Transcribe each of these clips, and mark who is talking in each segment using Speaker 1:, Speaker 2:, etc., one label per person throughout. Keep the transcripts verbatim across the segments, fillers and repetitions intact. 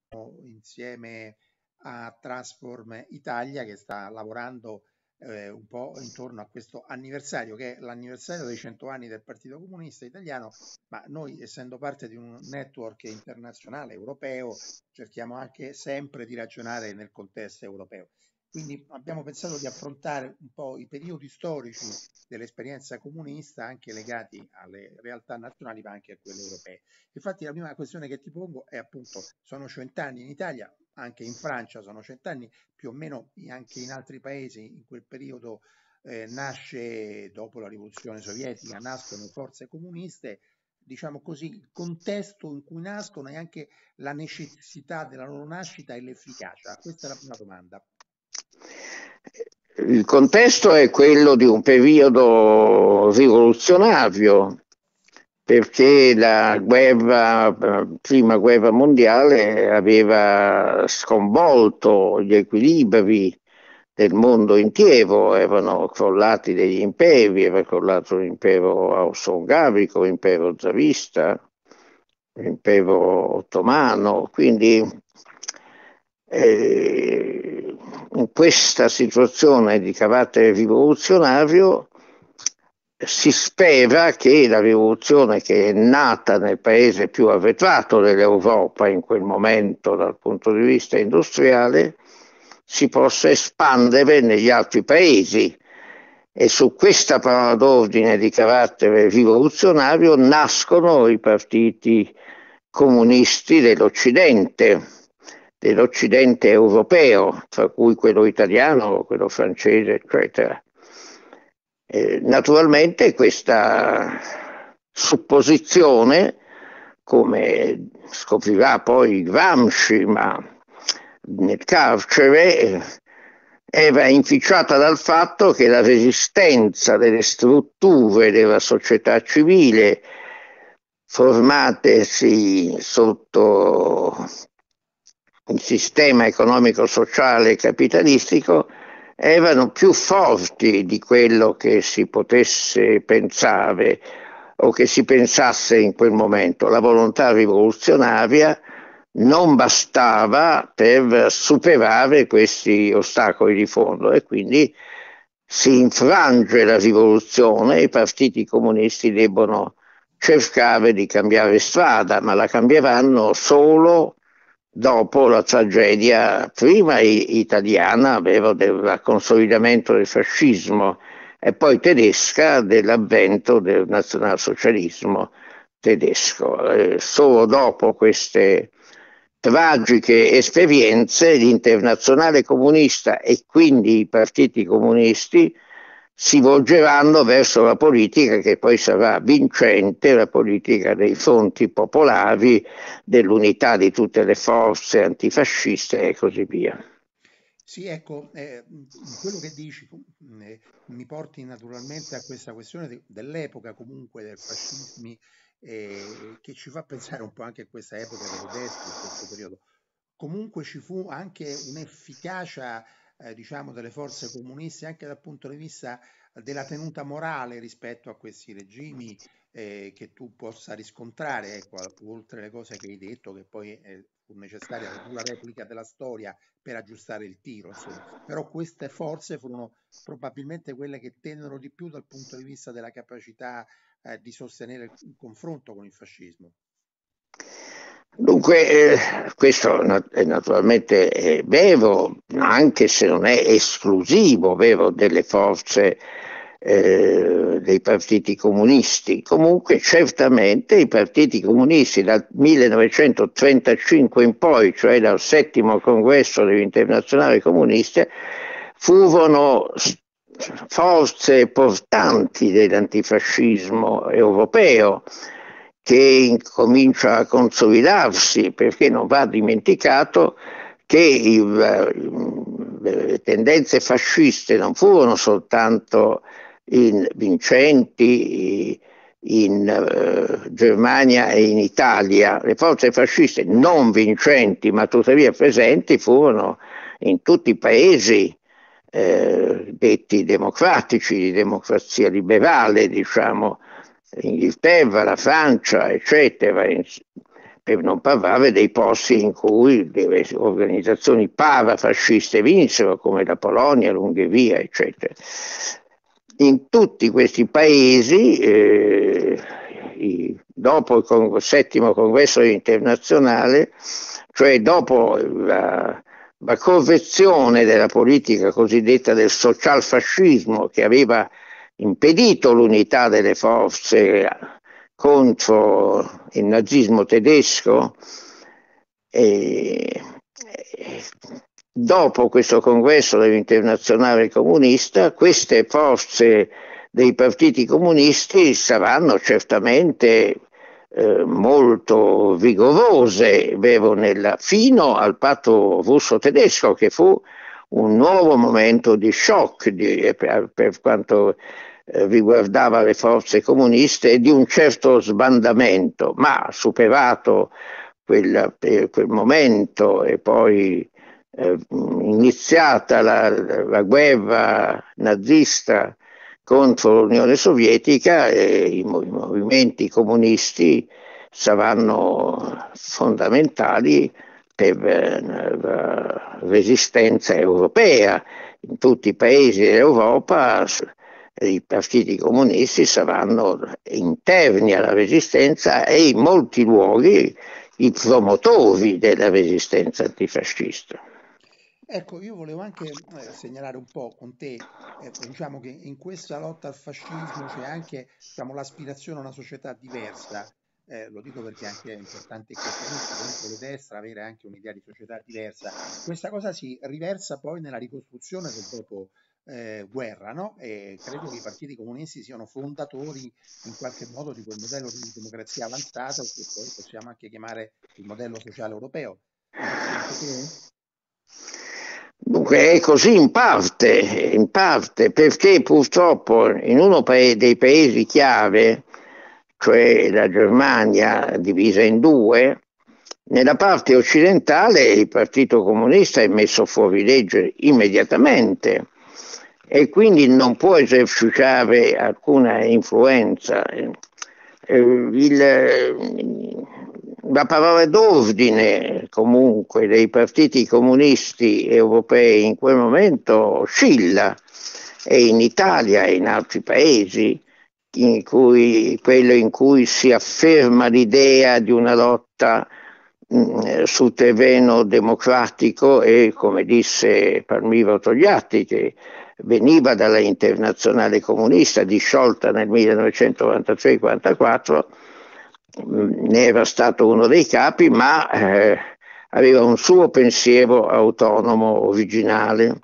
Speaker 1: insieme a Transform Italia, che sta lavorando eh, un po' intorno a questo anniversario, che è l'anniversario dei cento anni del Partito Comunista Italiano, ma noi, essendo parte di un network internazionale europeo, cerchiamo anche sempre di ragionare nel contesto europeo. Quindi abbiamo pensato di affrontare un po' i periodi storici dell'esperienza comunista, anche legati alle realtà nazionali, ma anche a quelle europee. Infatti la prima questione che ti pongo è appunto, sono cent'anni in Italia, anche in Francia sono cent'anni, più o meno anche in altri paesi in quel periodo eh, nasce, dopo la rivoluzione sovietica, nascono forze comuniste, diciamo così, il contesto in cui nascono e anche la necessità della loro nascita e l'efficacia. Questa è la prima domanda.
Speaker 2: Il contesto è quello di un periodo rivoluzionario, perché la guerra, prima guerra mondiale aveva sconvolto gli equilibri del mondo intero, erano crollati degli imperi, era crollato l'impero austro-ungarico, l'impero zarista, l'impero ottomano, quindi eh, in questa situazione di carattere rivoluzionario si spera che la rivoluzione, che è nata nel paese più arretrato dell'Europa in quel momento dal punto di vista industriale, si possa espandere negli altri paesi, e su questa parola d'ordine di carattere rivoluzionario nascono i partiti comunisti dell'Occidente, dell'Occidente europeo, tra cui quello italiano, quello francese, eccetera. Eh, naturalmente questa supposizione, come scoprirà poi Gramsci, ma nel carcere, era inficiata dal fatto che la resistenza delle strutture della società civile formatesi sotto il sistema economico-sociale capitalistico erano più forti di quello che si potesse pensare o che si pensasse in quel momento. La volontà rivoluzionaria non bastava per superare questi ostacoli di fondo, e quindi si infrange la rivoluzione, i partiti comunisti debbono cercare di cambiare strada, ma la cambieranno solo dopo la tragedia prima italiana, vero, del consolidamento del fascismo, e poi tedesca, dell'avvento del nazionalsocialismo tedesco. Eh, solo dopo queste tragiche esperienze l'Internazionale comunista e quindi i partiti comunisti si volgeranno verso la politica che poi sarà vincente, la politica dei fronti popolari, dell'unità di tutte le forze antifasciste e così via.
Speaker 1: Sì, ecco, eh, quello che dici tu, eh, mi porti naturalmente a questa questione de- dell'epoca comunque del fascismo, eh, che ci fa pensare un po' anche a questa epoca delle destre, in questo periodo. Comunque ci fu anche un'efficacia, eh, diciamo, delle forze comuniste anche dal punto di vista della tenuta morale rispetto a questi regimi, eh, che tu possa riscontrare, ecco, oltre le cose che hai detto, che poi eh, fu necessaria la replica della storia per aggiustare il tiro, insomma. Però queste forze furono probabilmente quelle che tennero di più dal punto di vista della capacità eh, di sostenere il confronto con il fascismo.
Speaker 2: Dunque, eh, questo è naturalmente è vero, anche se non è esclusivo, vero, delle forze eh, dei partiti comunisti. Comunque, certamente i partiti comunisti dal millenovecentotrentacinque in poi, cioè dal settimo congresso dell'Internazionale Comunista, furono forze portanti dell'antifascismo europeo, che incomincia a consolidarsi, perché non va dimenticato che il, le tendenze fasciste non furono soltanto in vincenti in uh, Germania e in Italia, le forze fasciste non vincenti ma tuttavia presenti furono in tutti i paesi eh, detti democratici, di democrazia liberale, diciamo, l'Inghilterra, la Francia, eccetera. per non parlare dei posti in cui le organizzazioni parafasciste vinsero, come la Polonia, l'Ungheria, eccetera. In tutti questi paesi, eh, i, dopo il con- settimo congresso internazionale, cioè dopo la, la correzione della politica cosiddetta del socialfascismo, che aveva impedito l'unità delle forze contro il nazismo tedesco, e, e dopo questo congresso dell'Internazionale Comunista, queste forze dei partiti comunisti saranno certamente eh, molto vigorose, vero, nella, fino al patto russo-tedesco, che fu un nuovo momento di shock di, per, per quanto eh, riguardava le forze comuniste, e di un certo sbandamento, ma superato quel, quel momento e poi eh, iniziata la, la guerra nazista contro l'Unione Sovietica, eh, i, i movimenti comunisti saranno fondamentali per eh, la resistenza europea. In tutti i paesi d'Europa i partiti comunisti saranno interni alla resistenza e in molti luoghi i promotori della resistenza antifascista.
Speaker 1: Ecco, io volevo anche eh, segnalare un po' con te, eh, diciamo che in questa lotta al fascismo c'è anche, diciamo, l'aspirazione a una società diversa. Eh, lo dico perché anche è importante in questa lotta contro le destre avere anche un'idea di società diversa. Questa cosa si riversa poi nella ricostruzione del dopo eh, guerra, no? E credo che i partiti comunisti siano fondatori in qualche modo di quel modello di democrazia avanzata che poi possiamo anche chiamare il modello sociale europeo. Lo pensi anche te?
Speaker 2: Dunque è così in parte, in parte, perché purtroppo in uno dei paesi chiave, cioè la Germania divisa in due, nella parte occidentale il Partito Comunista è messo fuori legge immediatamente e quindi non può esercitare alcuna influenza. Il, la parola d'ordine comunque dei partiti comunisti europei in quel momento oscilla, e in Italia e in altri paesi in cui, quello in cui si afferma l'idea di una lotta mh, sul terreno democratico e, come disse Palmiro Togliatti, che veniva dalla Internazionale Comunista disciolta nel millenovecentonovantatré quarantaquattro, ne era stato uno dei capi, ma eh, aveva un suo pensiero autonomo, originale.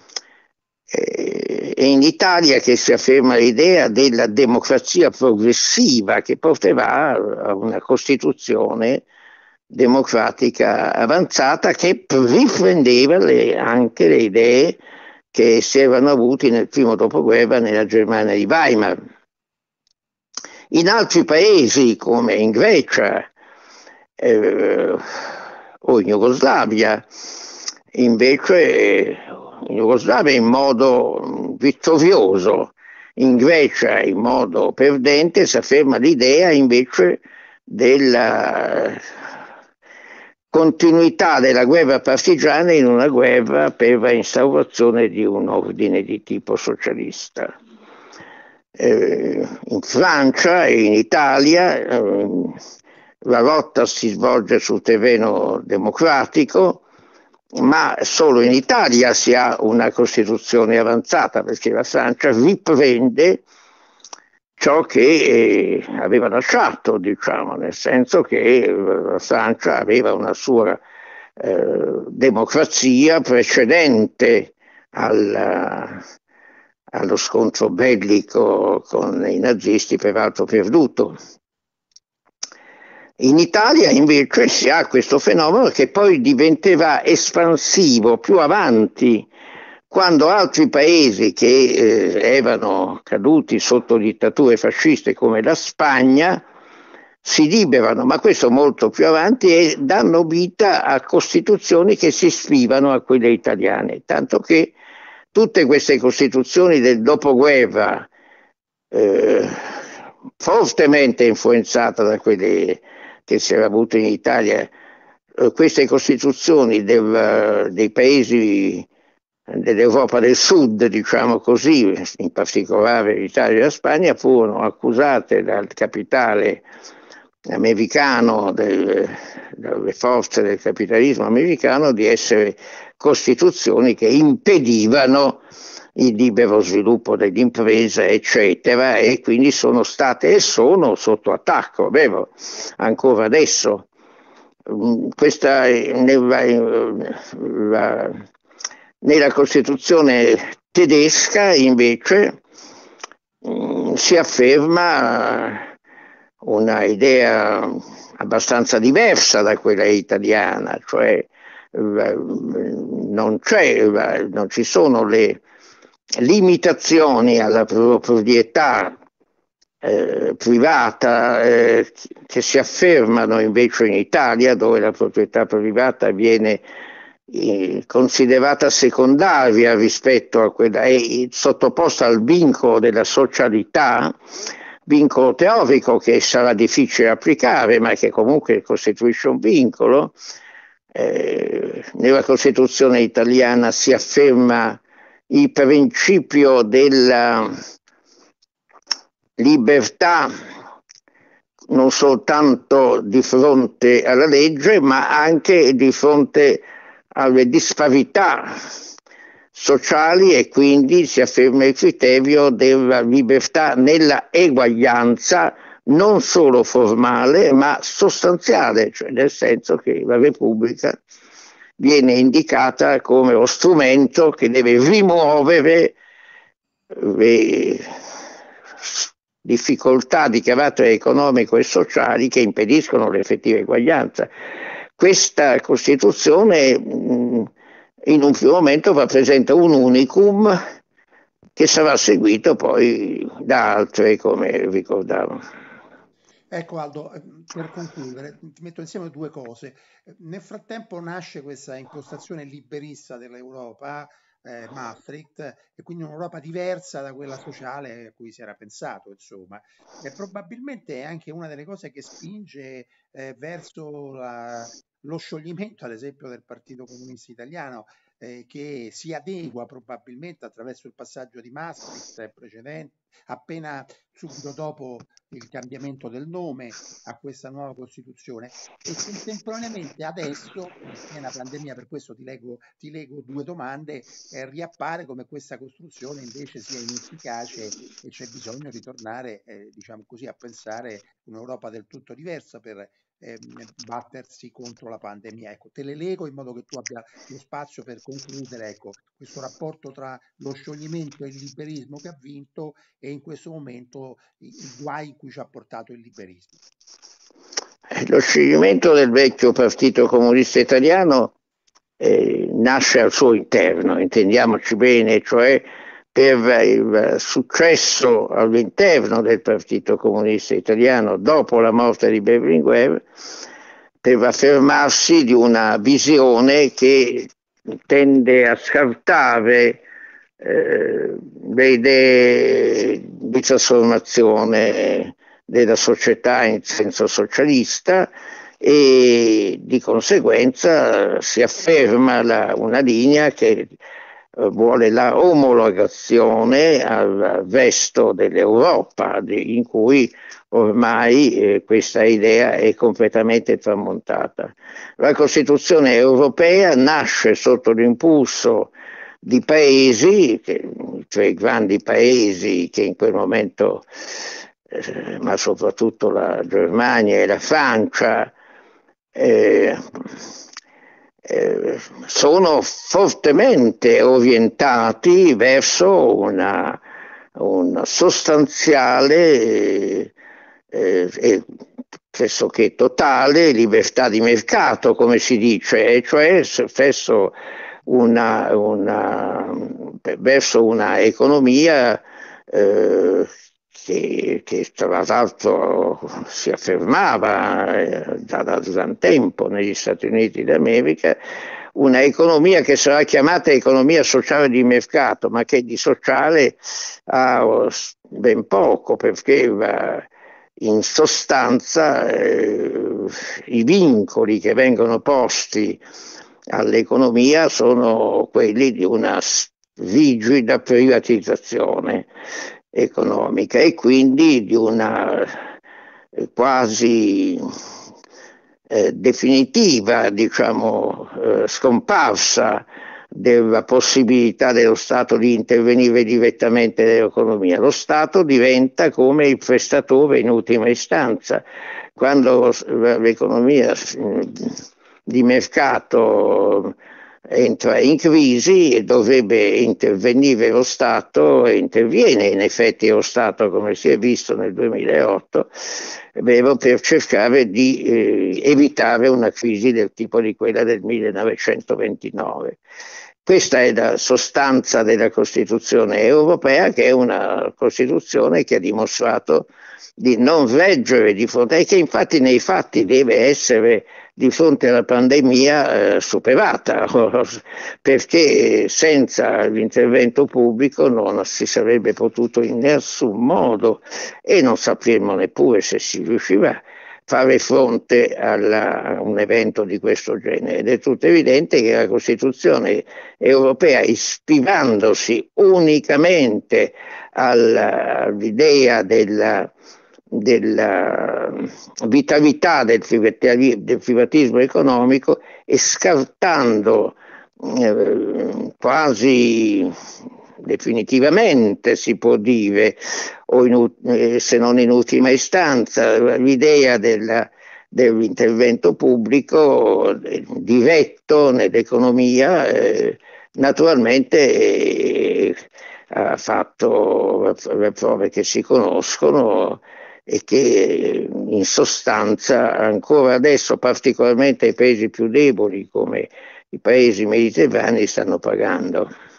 Speaker 2: E in Italia che si afferma l'idea della democrazia progressiva che porterà a una Costituzione democratica avanzata che riprendeva le, anche le idee che si erano avuti nel primo dopoguerra nella Germania di Weimar. In altri paesi come in Grecia eh, o in Jugoslavia, invece in Jugoslavia in modo vittorioso, in Grecia in modo perdente, si afferma l'idea invece della continuità della guerra partigiana in una guerra per la instaurazione di un ordine di tipo socialista. Eh, in Francia e in Italia eh, la lotta si svolge sul terreno democratico, ma solo in Italia si ha una Costituzione avanzata, perché la Francia riprende ciò che eh, aveva lasciato, diciamo, nel senso che la Francia aveva una sua eh, democrazia precedente al, allo scontro bellico con i nazisti, peraltro perduto. In Italia invece si ha questo fenomeno che poi diventerà espansivo più avanti, quando altri paesi che eh, erano caduti sotto dittature fasciste come la Spagna si liberano, ma questo molto più avanti, e danno vita a costituzioni che si ispirano a quelle italiane, tanto che tutte queste costituzioni del dopoguerra, eh, fortemente influenzate da quelle che si era avuto in Italia. Eh, queste costituzioni del, dei paesi dell'Europa del Sud, diciamo così, in particolare l'Italia e la Spagna, furono accusate dal capitale americano, del, dalle forze del capitalismo americano, di essere costituzioni che impedivano il libero sviluppo dell'impresa, eccetera, e quindi sono state e sono sotto attacco, vero? Ancora adesso. Questa nella, la, nella Costituzione tedesca invece mh, si afferma una idea abbastanza diversa da quella italiana, cioè non c'è, non ci sono le limitazioni alla proprietà eh, privata eh, che si affermano invece in Italia, dove la proprietà privata viene eh, considerata secondaria rispetto a quella, è sottoposta al vincolo della socialità, vincolo teorico che sarà difficile applicare, ma che comunque costituisce un vincolo. Eh, nella Costituzione italiana si afferma il principio della libertà non soltanto di fronte alla legge, ma anche di fronte alle disparità sociali, e quindi si afferma il criterio della libertà nella eguaglianza non solo formale ma sostanziale, cioè nel senso che la Repubblica viene indicata come lo strumento che deve rimuovere le difficoltà di carattere economico e sociali che impediscono l'effettiva eguaglianza. Questa Costituzione mh, in un primo momento rappresenta un unicum che sarà seguito poi da altre, come ricordavo.
Speaker 1: Ecco Aldo, eh, per concludere, ti metto insieme due cose. Eh, Nel frattempo nasce questa impostazione liberista dell'Europa, eh, Maastricht, e quindi un'Europa diversa da quella sociale a cui si era pensato, insomma. E probabilmente è anche una delle cose che spinge eh, verso la- lo scioglimento, ad esempio, del Partito Comunista Italiano, eh, che si adegua probabilmente attraverso il passaggio di Maastricht precedente, appena subito dopo il cambiamento del nome a questa nuova Costituzione, e contemporaneamente adesso, in piena pandemia, per questo ti leggo, ti leggo due domande, eh, riappare come questa costruzione invece sia inefficace e c'è bisogno di tornare, eh, diciamo così, a pensare un'Europa del tutto diversa per ehm, battersi contro la pandemia. Ecco, te le leggo in modo che tu abbia lo spazio per concludere, ecco, questo rapporto tra lo scioglimento e il liberismo che ha vinto e in questo momento i, i guai in cui ci ha portato il liberismo.
Speaker 2: Lo scioglimento del vecchio Partito Comunista Italiano eh, nasce al suo interno, intendiamoci bene, cioè per il successo all'interno del Partito Comunista Italiano dopo la morte di Berlinguer, per affermarsi di una visione che tende a scartare eh, le idee di trasformazione della società in senso socialista, e di conseguenza si afferma la, una linea che eh, vuole la omologazione al resto dell'Europa, di, in cui ormai eh, questa idea è completamente tramontata. La Costituzione europea nasce sotto l'impulso di paesi, che, cioè grandi paesi che in quel momento, eh, ma soprattutto la Germania e la Francia, eh, eh, sono fortemente orientati verso una, una sostanziale eh, eh, e pressoché totale libertà di mercato, come si dice, e cioè verso una, una, verso una economia eh, che, che tra l'altro si affermava eh, da, da, da tempo negli Stati Uniti d'America, una economia che sarà chiamata economia sociale di mercato, ma che di sociale ha ben poco, perché va, in sostanza eh, i vincoli che vengono posti all'economia sono quelli di una rigida privatizzazione economica e quindi di una eh, quasi eh, definitiva, diciamo, eh, scomparsa della possibilità dello Stato di intervenire direttamente nell'economia. Lo Stato diventa come il prestatore in ultima istanza. Quando l'economia di mercato entra in crisi e dovrebbe intervenire lo Stato, e interviene in effetti lo Stato, come si è visto nel duemilaotto, è vero, per cercare di eh, evitare una crisi del tipo di quella del millenovecentoventinove. Questa è la sostanza della Costituzione europea, che è una Costituzione che ha dimostrato di non reggere di fronte, e che infatti nei fatti deve essere di fronte alla pandemia eh, superata, perché senza l'intervento pubblico non si sarebbe potuto in nessun modo, e non sapremmo neppure se si riuscirà, fare fronte alla, a un evento di questo genere. Ed è tutto evidente che la Costituzione europea, ispirandosi unicamente all'idea della della vitalità del, del privatismo economico, e scartando eh, quasi definitivamente, si può dire, o in, eh, se non in ultima istanza, l'idea della, dell'intervento pubblico eh, diretto nell'economia, eh, naturalmente eh, ha fatto le prove che si conoscono e che in sostanza ancora adesso, particolarmente i paesi più deboli come i paesi mediterranei, stanno pagando.